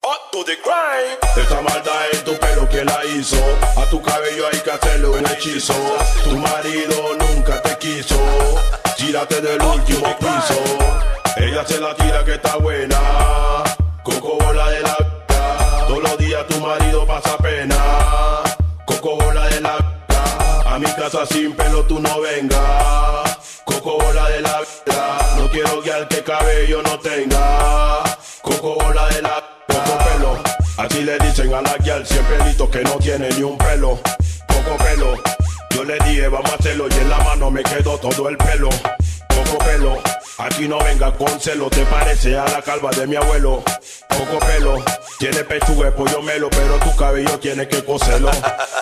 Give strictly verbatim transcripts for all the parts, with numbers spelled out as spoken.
Up to the grind. Esta maldad en tu pelo, ¿quién la hizo? A tu cabello hay que hacerle un hechizo. Tu marido nunca te quiso. Tírate del último piso. Ella se la tira que está buena. Coco bola de la vida. Todos los días tu marido pasa pena. Coco bola de la vida. A mi casa sin pelo tú no vengas. Coco bola de la vida. No quiero que al que cabello no tenga. Coco bola de la vida. Poco pelo, así le dicen a la guial, cien pelitos que no tiene ni un pelo. Poco pelo, yo le dije vamos a hacerlo y en la mano me quedó todo el pelo. Poco pelo, aquí no venga con celo, te parece a la calva de mi abuelo. Poco pelo, tiene pechuga de pollo melo, pero tu cabello tiene que coserlo.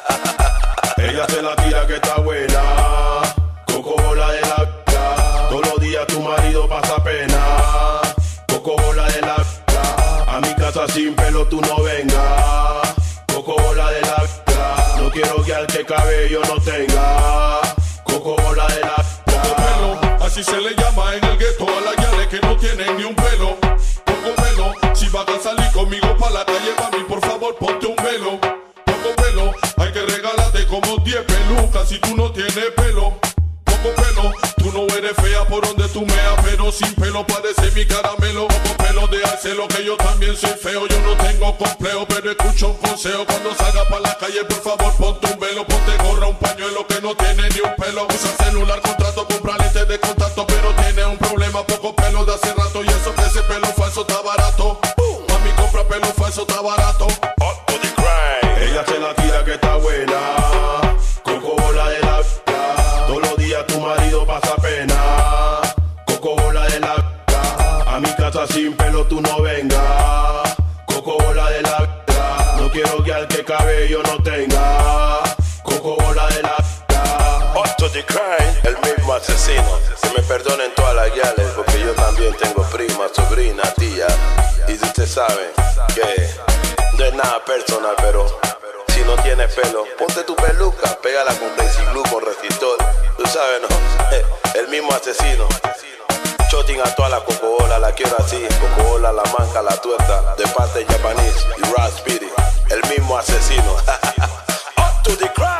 Ella se la tira que está buena, coco bola de la vida. Todos los días tu marido pasa pena, coco bola de la vida. A mi casa sin pelo tú no vengas. Coco bola de la vida. No quiero que al que cabello no tenga. Coco bola de la vida. Poco pelo, así se le llama en el gueto a las guiales que no tienen ni un pelo. Poco pelo, si vas a salir conmigo pa' la calle, mami, por favor ponte un velo. Poco pelo, hay que regalarte como diez pelucas si tú no tienes pelo. Poco pelo, tú no eres fea por donde tú meas, pero sin pelo parece mi caramelo. Poco pelo de hacerlo que yo también soy feo. Yo no tengo complejo, pero escucho un consejo. Cuando salga pa' la calle, por favor ponte un velo, ponte gorra, un pañuelo que no tiene ni un pelo. Usa celular, contrato, compra lentes de contacto, pero tiene un problema, poco pelo de hace rato. Y eso que ese pelo falso está barato. Mami, compra pelo falso, está barato. Up to the grind. Ella se la tira que está buena. Coco bola de la vida. Todos los días tu marido pasa pena. Coco bola de la vida. A mi casa sin pelo tú no vengas. Coco bola de la vida. No quiero que al que cabello no tenga. Coco bola de la vida. Up to the grind. El mismo asesino. Que me perdonen todas las guiales, porque yo también tengo prima, sobrina, tía. Y ustedes saben que no es nada personal, pero si no tienes pelo, ponte tu peluca, pégala con Crazy Glue, con resistor. Tú sabes, ¿no? El mismo asesino. Choting a toda la cocobola, la quiero así. Cocobola, la manca, la tuerta, de parte japonés y Raspberry. El mismo asesino. Up to the grind.